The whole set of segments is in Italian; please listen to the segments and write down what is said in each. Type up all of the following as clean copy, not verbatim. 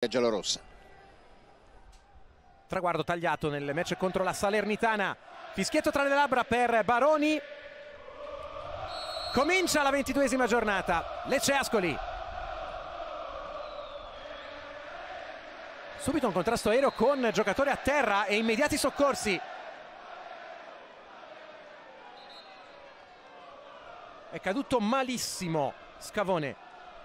giallorossa. Traguardo tagliato nel match contro la Salernitana. Fischietto tra le labbra per Baroni. Comincia la 22esima giornata. Lecce Ascoli. Subito un contrasto aereo con giocatore a terra e immediati soccorsi. È caduto malissimo Scavone.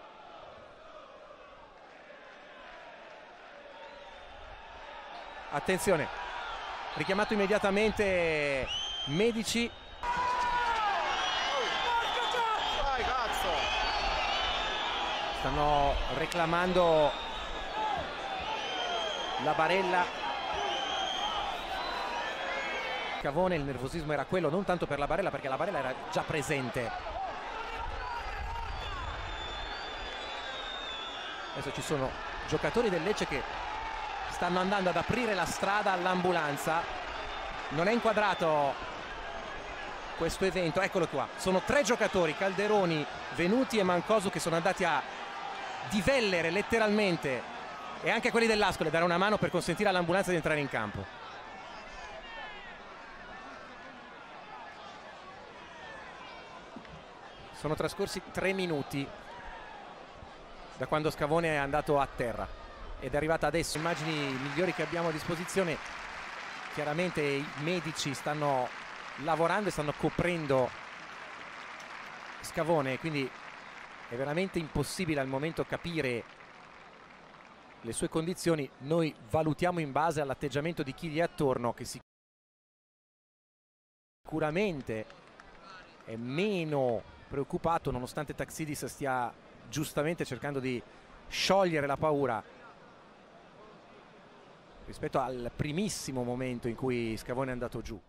Attenzione, richiamato immediatamente Medici. Stanno reclamando la Barella. Scavone, il nervosismo era quello, non tanto per la Barella, perché la Barella era già presente. Adesso ci sono giocatori del Lecce che stanno andando ad aprire la strada all'ambulanza. Non è inquadrato questo evento, eccolo qua. Sono 3 giocatori, Calderoni, Venuti e Mancosu, che sono andati a divellere letteralmente, e anche quelli dell'Ascoli, dare una mano per consentire all'ambulanza di entrare in campo. Sono trascorsi 3 minuti da quando Scavone è andato a terra ed è arrivata adesso. Immagini migliori che abbiamo a disposizione. Chiaramente i medici stanno lavorando e stanno coprendo Scavone, quindi è veramente impossibile al momento capire le sue condizioni. Noi valutiamo in base all'atteggiamento di chi gli è attorno, che sicuramente è meno preoccupato, nonostante Taxidis stia giustamente cercando di sciogliere la paura rispetto al primissimo momento in cui Scavone è andato giù.